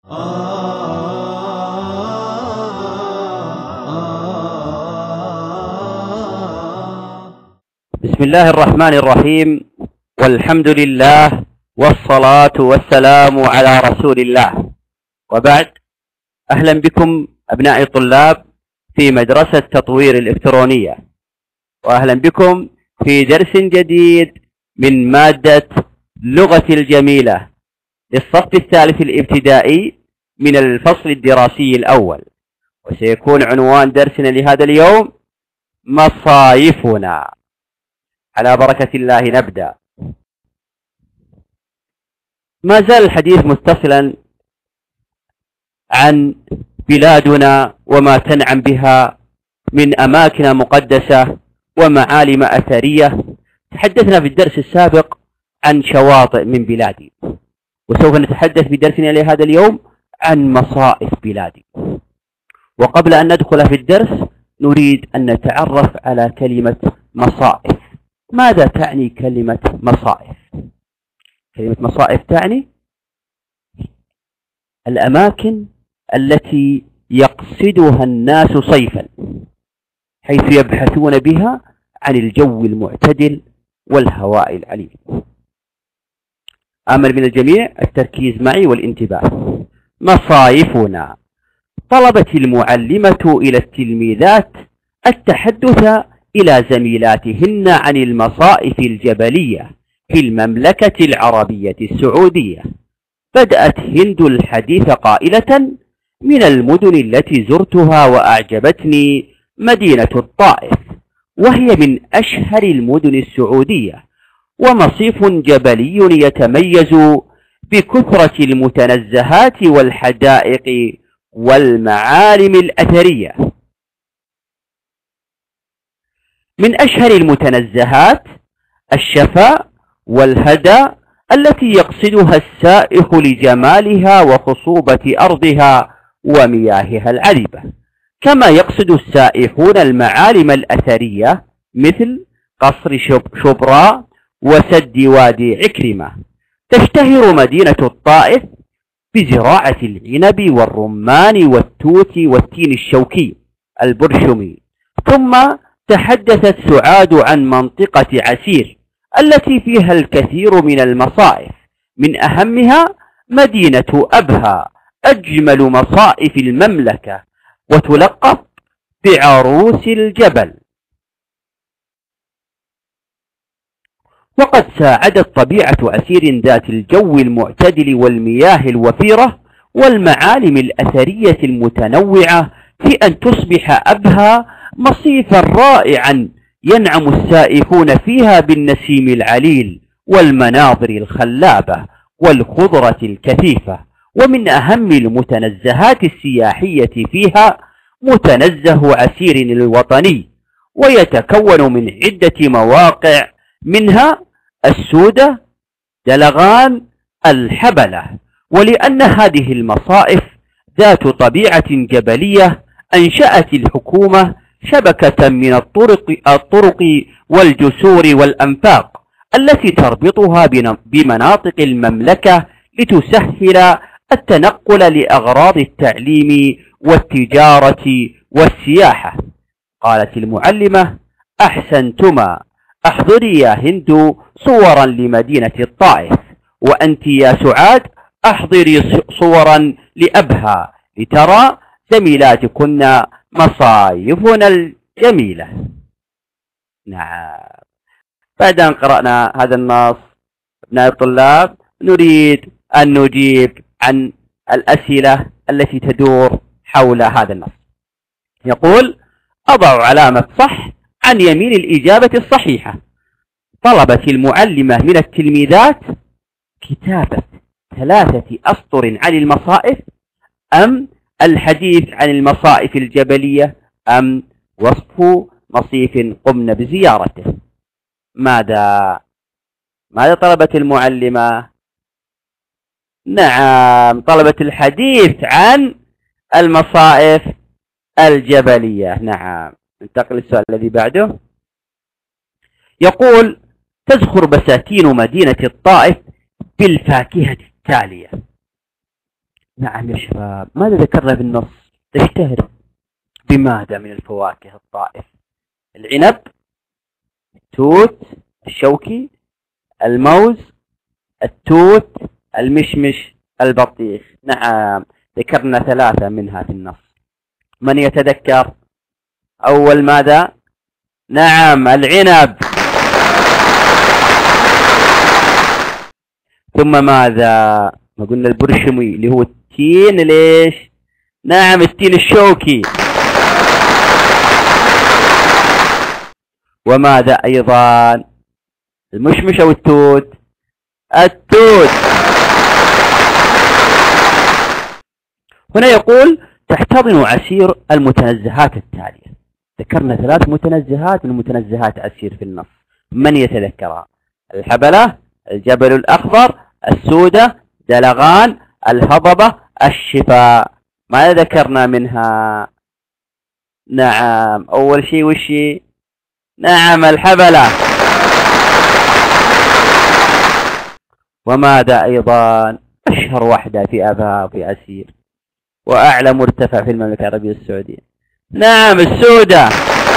بسم الله الرحمن الرحيم، والحمد لله والصلاة والسلام على رسول الله، وبعد. أهلا بكم أبناء الطلاب في مدرسة تطوير الإلكترونية، وأهلا بكم في درس جديد من مادة لغة الجميلة للصف الثالث الابتدائي من الفصل الدراسي الأول. وسيكون عنوان درسنا لهذا اليوم مصايفنا. على بركة الله نبدأ. ما زال الحديث متصلا عن بلادنا وما تنعم بها من أماكن مقدسة ومعالم أثرية. تحدثنا في الدرس السابق عن شواطئ من بلادي، وسوف نتحدث في درسنا لهذا اليوم عن مصائف بلادي. وقبل أن ندخل في الدرس نريد أن نتعرف على كلمة مصائف. ماذا تعني كلمة مصائف؟ كلمة مصائف تعني الأماكن التي يقصدها الناس صيفا، حيث يبحثون بها عن الجو المعتدل والهواء العليل. أمل من الجميع التركيز معي والانتباه. مصايفنا. طلبت المعلمة إلى التلميذات التحدث إلى زميلاتهن عن المصائف الجبلية في المملكة العربية السعودية. بدأت هند الحديث قائلة: من المدن التي زرتها وأعجبتني مدينة الطائف، وهي من أشهر المدن السعودية، ومصيف جبلي يتميز بكثرة المتنزهات والحدائق والمعالم الأثرية. من أشهر المتنزهات الشفاء والهدى التي يقصدها السائح لجمالها وخصوبة أرضها ومياهها العذبة، كما يقصد السائحون المعالم الأثرية مثل قصر شبرا وسد وادي عكرمة. تشتهر مدينة الطائف بزراعة العنب والرمان والتوت والتين الشوكي البرشمي. ثم تحدثت سعاد عن منطقة عسير التي فيها الكثير من المصائف، من أهمها مدينة أبها، أجمل مصائف المملكة، وتلقب بعروس الجبل. وقد ساعدت طبيعة عسير ذات الجو المعتدل والمياه الوفيرة والمعالم الأثرية المتنوعة في أن تصبح أبها مصيفا رائعا ينعم السائحون فيها بالنسيم العليل والمناظر الخلابة والخضرة الكثيفة. ومن أهم المتنزهات السياحية فيها متنزه عسير الوطني، ويتكون من عدة مواقع، منها السودة، دلغان، الحبلة. ولأن هذه المصائف ذات طبيعة جبلية، أنشأت الحكومة شبكة من الطرق والجسور والأنفاق التي تربطها بمناطق المملكة لتسهل التنقل لأغراض التعليم والتجارة والسياحة. قالت المعلمة: أحسنتما، احضري يا هند صورا لمدينة الطائف، وأنت يا سعاد احضري صورا لأبها لترى زميلاتكن مصايفنا الجميلة. نعم، بعد أن قرأنا هذا النص أبناء الطلاب نريد أن نجيب عن الأسئلة التي تدور حول هذا النص. يقول: أضع علامة صح عن يمين الإجابة الصحيحة. طلبت المعلمة من التلميذات كتابة 3 أسطر عن المصائف، أم الحديث عن المصائف الجبلية، أم وصف مصيف قمنا بزيارته؟ ماذا طلبت المعلمة؟ نعم، طلبت الحديث عن المصائف الجبلية. نعم، ننتقل للسؤال الذي بعده. يقول: تزخر بساتين مدينة الطائف بالفاكهة التالية. نعم يا شباب، ماذا ذكرنا في النص؟ تشتهر بماذا من الفواكه الطائف؟ العنب، التوت الشوكي، الموز، التوت، المشمش، البطيخ. نعم، ذكرنا 3 منها في النص. من يتذكر؟ أول ماذا؟ نعم، العنب. ثم ماذا؟ ما قلنا البرشمي اللي هو التين ليش؟ نعم، التين الشوكي. وماذا أيضا؟ المشمش أو التوت؟ التوت. هنا يقول تحتضن عسير المتنزهات التالية. ذكرنا 3 متنزهات من متنزهات عسير في النص. من يتذكرها؟ الحبلة، الجبل الأخضر، السودة، دلغان، الهضبة، الشفاء. ماذا ذكرنا منها؟ نعم، أول شيء وشي؟ نعم، الحبلة. وماذا أيضا؟ أشهر واحدة في أبها في عسير وأعلى مرتفع في المملكة العربية السعودية. نعم، السودة.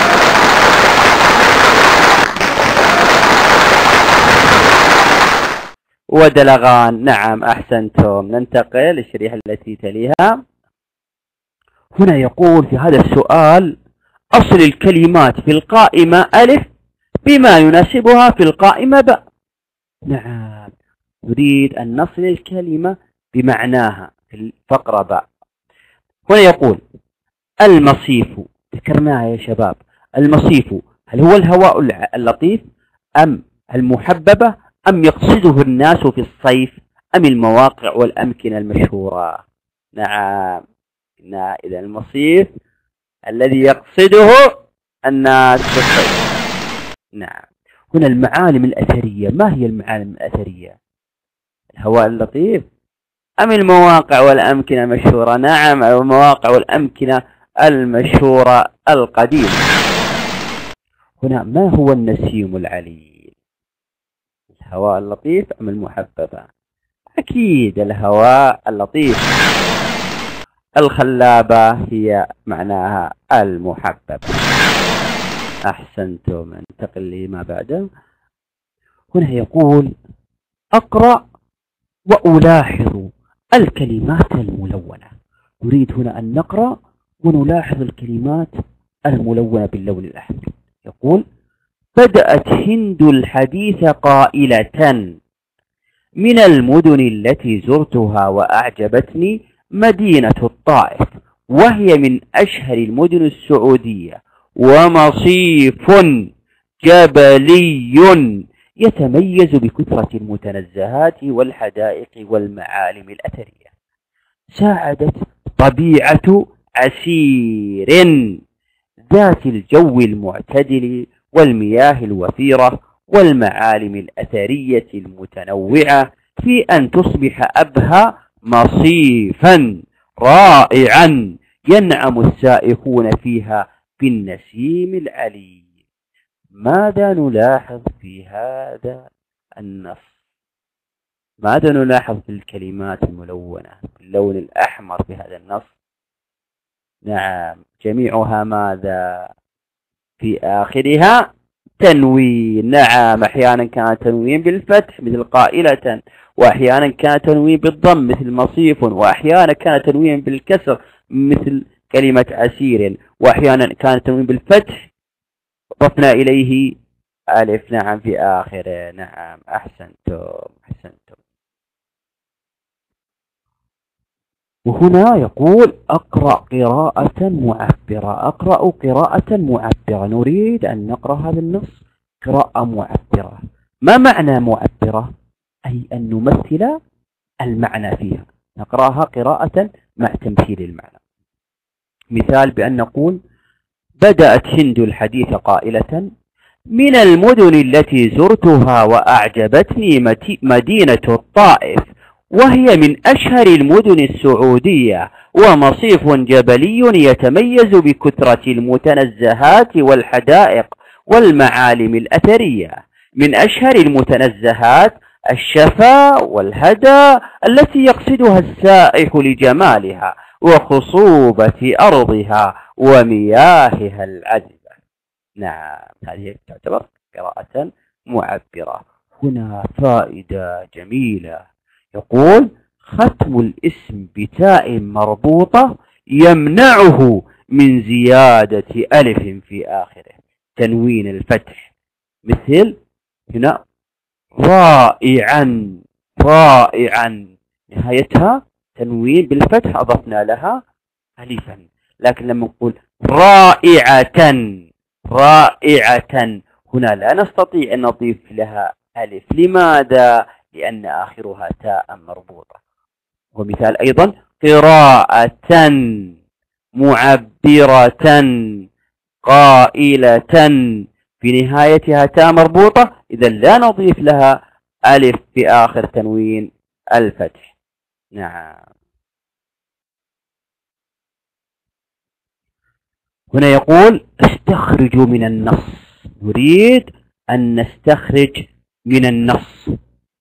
ودلغان. نعم، أحسنتم. ننتقل للشريحة التي تليها. هنا يقول في هذا السؤال أصل الكلمات في القائمة ألف بما يناسبها في القائمة باء. نعم، نريد أن نصل الكلمة بمعناها في الفقرة باء. هنا يقول المصيف، ذكرناها يا شباب. المصيف هل هو الهواء اللطيف أم المحببة أم يقصده الناس في الصيف أم المواقع والأمكنة المشهورة؟ نعم، إذا المصيف الذي يقصده الناس في الصيف. نعم. هنا المعالم الأثرية، ما هي المعالم الأثرية؟ الهواء اللطيف أم المواقع والأمكنة المشهورة؟ نعم، المواقع والأمكنة المشهورة القديمة. هنا ما هو النسيم العليل؟ الهواء اللطيف أم المحببة؟ أكيد الهواء اللطيف. الخلابة هي معناها المحببة. أحسنتم. انتقل لما بعده. هنا يقول أقرأ وألاحظ الكلمات الملونة. نريد هنا أن نقرأ ونلاحظ الكلمات الملونة باللون الأحمر. يقول بدأت هند الحديث قائلة من المدن التي زرتها وأعجبتني مدينة الطائف، وهي من أشهر المدن السعودية، ومصيف جبلي يتميز بكثرة المتنزهات والحدائق والمعالم الأثرية. ساعدت طبيعة عسير ذات الجو المعتدل والمياه الوفيرة والمعالم الأثرية المتنوعة في أن تصبح أبها مصيفا رائعا ينعم السائحون فيها بالنسيم العلي. ماذا نلاحظ في هذا النص؟ ماذا نلاحظ في الكلمات الملونة باللون الأحمر في هذا النص؟ نعم، جميعها ماذا؟ في آخرها تنوين. نعم، أحيانا كان تنوين بالفتح مثل قائلة، وأحيانا كان تنوين بالضم مثل مصيف، وأحيانا كان تنوين بالكسر مثل كلمة عسير، وأحيانا كان تنوين بالفتح ضفنا إليه ألف. نعم، في آخره. نعم، أحسنتم. وهنا يقول أقرأ قراءة معبرة. أقرأ قراءة معبرة. نريد أن نقرأ هذا النص قراءة معبرة. ما معنى معبرة؟ أي أن نمثل المعنى فيها، نقرأها قراءة مع تمثيل المعنى. مثال بأن نقول بدأت هند الحديث قائلة من المدن التي زرتها وأعجبتني مدينة الطائف، وهي من أشهر المدن السعودية، ومصيف جبلي يتميز بكثرة المتنزهات والحدائق والمعالم الأثرية. من أشهر المتنزهات الشفا والهدى التي يقصدها السائح لجمالها وخصوبة أرضها ومياهها العذبة. نعم، هذه تعتبر قراءة معبرة. هنا فائدة جميلة، يقول: ختم الاسم بتاء مربوطة يمنعه من زيادة ألف في آخره، تنوين الفتح، مثل هنا رائعا، رائعا نهايتها تنوين بالفتح أضفنا لها ألفا، لكن لما نقول رائعة، رائعة هنا لا نستطيع أن نضيف لها ألف. لماذا؟ لأن آخرها تاء مربوطة. ومثال أيضا: قراءة، معبرة، قائلة، في نهايتها تاء مربوطة، إذا لا نضيف لها ألف في آخر تنوين الفتح. نعم. هنا يقول: استخرجوا من النص. نريد أن نستخرج من النص.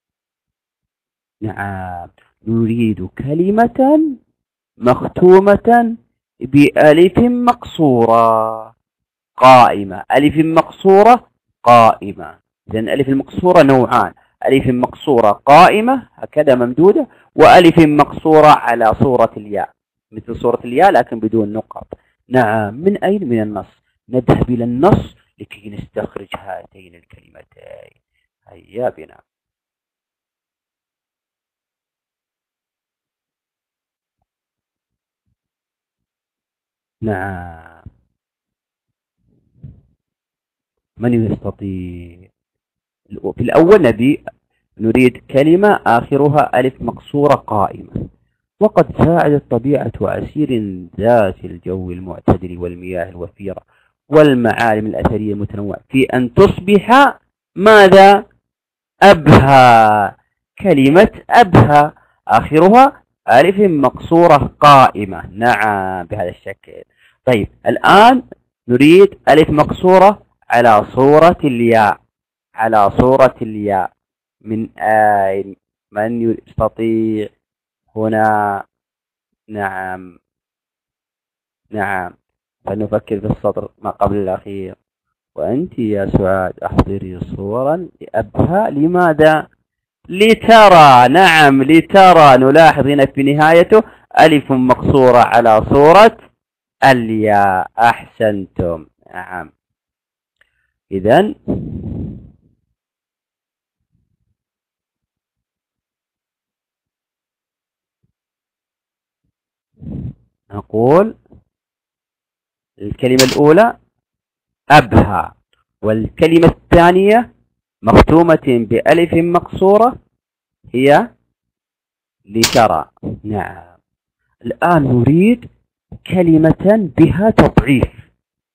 نعم، نريد كلمة مختومة بألف مقصورة قائمة. ألف مقصورة قائمة، إذن ألف المقصورة نوعان: ألف مقصورة قائمة هكذا ممدودة، وألف مقصورة على صورة الياء، مثل صورة الياء لكن بدون نقط. نعم، من أين؟ من النص. نذهب إلى النص لكي نستخرج هاتين الكلمتين. هيا بنا. نعم، من يستطيع؟ في الأول نريد كلمة آخرها ألف مقصورة قائمة. وقد ساعدت طبيعة عسير ذات الجو المعتدل والمياه الوفيرة والمعالم الأثرية المتنوعة في أن تصبح ماذا؟ أبهى. كلمة أبهى آخرها ألف مقصورة قائمة. نعم، بهذا الشكل. طيب، الآن نريد ألف مقصورة على صورة الياء، على صورة الياء. من أين؟ من يستطيع هنا؟ نعم، نعم، فلنفكر في السطر ما قبل الأخير. وأنت يا سعاد أحضري صورا لأبهى. لماذا؟ لترى. نعم، لترى. نلاحظ هنا في نهايته ألف مقصورة على صورة الياء. أحسنتم. نعم، إذن نقول الكلمة الأولى أبهى، والكلمة الثانية مختومة بألف مقصورة هي لترى. نعم، الآن نريد كلمة بها تضعيف.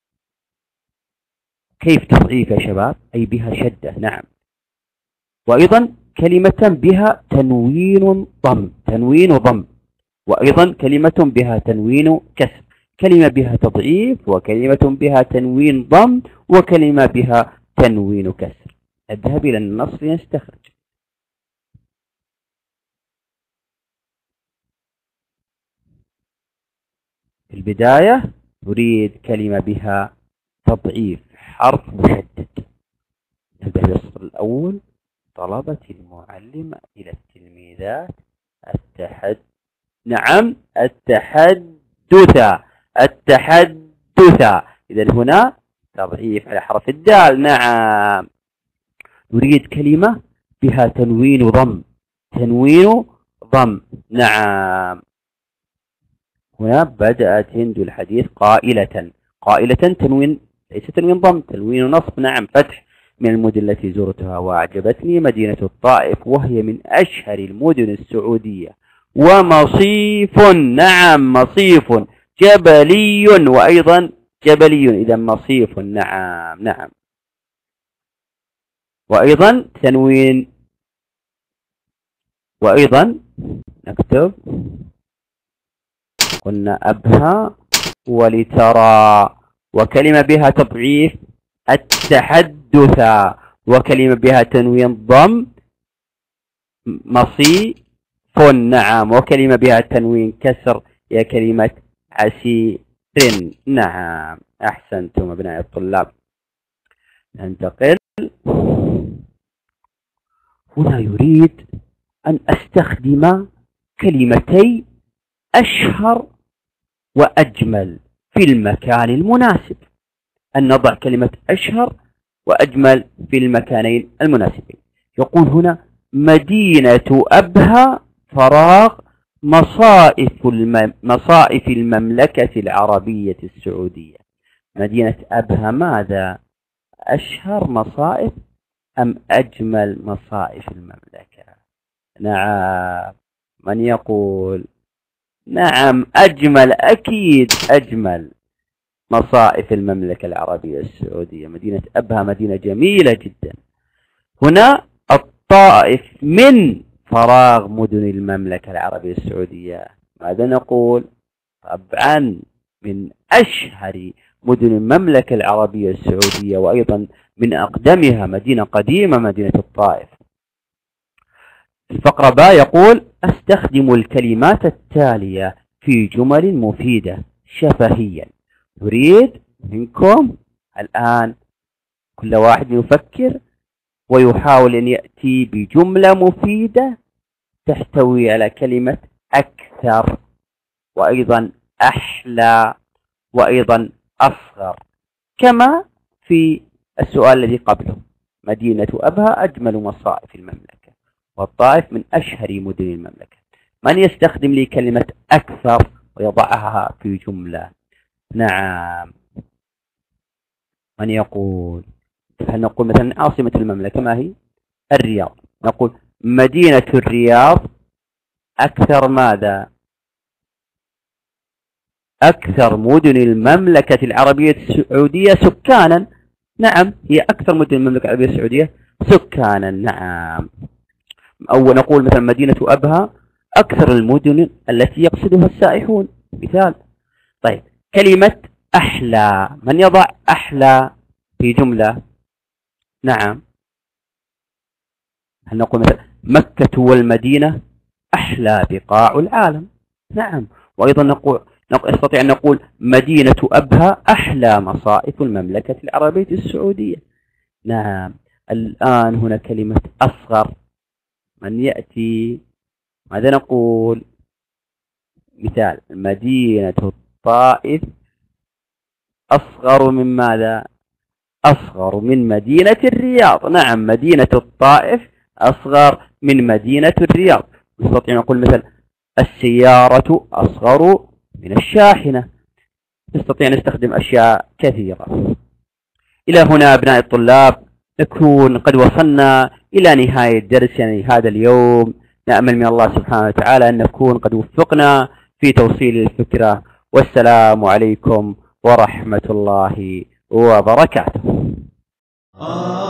كيف تضعيف يا شباب؟ أي بها شدة. نعم، وأيضا كلمة بها تنوين ضم، تنوين ضم، وأيضا كلمة بها تنوين كسر. كلمة بها تضعيف، وكلمة بها تنوين ضم، وكلمة بها تنوين كسر. اذهب إلى النص لنستخرج. في البداية نريد كلمة بها تضعيف حرف مشدد. نبدأ بالسطر الأول: طلبت المعلم إلى التلميذات نعم، التحدث، التحدث. إذن هنا تضعيف على حرف الدال. نعم، نريد كلمة بها تنوين ضم، تنوين ضم. نعم، هنا بدأت هند الحديث قائلة. قائلة تنوين، ليس تنوين ضم، تنوين نصب. نعم، فتح. من المدن التي زرتها وأعجبتني مدينة الطائف، وهي من أشهر المدن السعودية، ومصيف. نعم، مصيف. جبلي، وأيضا جبلي، إذا مصيف. نعم، نعم، وأيضا تنوين. وأيضا نكتب، قلنا أبهى ولترى، وكلمة بها تضعيف التحدث، وكلمة بها تنوين ضم مصيف. نعم. وكلمة بها تنوين كسر هي كلمة عسير. نعم أحسنتم أبناء الطلاب. ننتقل. هنا يريد أن أستخدم كلمتي أشهر وأجمل في المكان المناسب. أن نضع كلمة أشهر وأجمل في المكانين المناسبين. يقول هنا مدينة أبها فراغ مصائف المملكة العربية السعودية. مدينة أبها ماذا؟ أشهر مصائف أم أجمل مصائف المملكة؟ نعم. من يقول؟ نعم أجمل، أكيد أجمل مصائف المملكة العربية السعودية. مدينة أبها مدينة جميلة جدا. هنا الطائف من فراغ مدن المملكة العربية السعودية. ماذا نقول؟ طبعا من أشهر مدن المملكة العربية السعودية، وأيضا من أقدمها مدينة قديمة مدينة الطائف. الفقرة باء يقول أستخدم الكلمات التالية في جمل مفيدة شفهيا. نريد منكم الآن كل واحد يفكر ويحاول أن يأتي بجملة مفيدة تحتوي على كلمة أكثر، وأيضا أحلى، وأيضا أصغر، كما في السؤال الذي قبله. مدينة أبها أجمل مصائف المملكة، والطائف من أشهر مدن المملكة. من يستخدم لي كلمة أكثر ويضعها في جملة؟ نعم. من يقول؟ هل نقول مثلا عاصمة المملكة ما هي؟ الرياض. نقول مدينة الرياض أكثر ماذا؟ أكثر مدن المملكة العربية السعودية سكانا. نعم هي أكثر مدن المملكة العربية السعودية سكانا. نعم. أو نقول مثلا مدينة أبها أكثر المدن التي يقصدها السائحون مثال. طيب كلمة أحلى، من يضع أحلى في جملة؟ نعم. هل نقول مثلا مكة والمدينة أحلى بقاع العالم؟ نعم. وأيضا نستطيع أن نقول مدينة أبها أحلى مصائف المملكة العربية السعودية. نعم. الآن هنا كلمة أصغر، من يأتي؟ ماذا نقول؟ مثال مدينة الطائف أصغر من ماذا؟ أصغر من مدينة الرياض. نعم مدينة الطائف أصغر من مدينة الرياض. نستطيع نقول مثلا السيارة أصغر من الشاحنة. نستطيع نستخدم أشياء كثيرة. إلى هنا أبناء الطلاب نكون قد وصلنا إلى نهاية درسنا هذا اليوم. نأمل من الله سبحانه وتعالى أن نكون قد وفقنا في توصيل الفكرة. والسلام عليكم ورحمة الله وبركاته.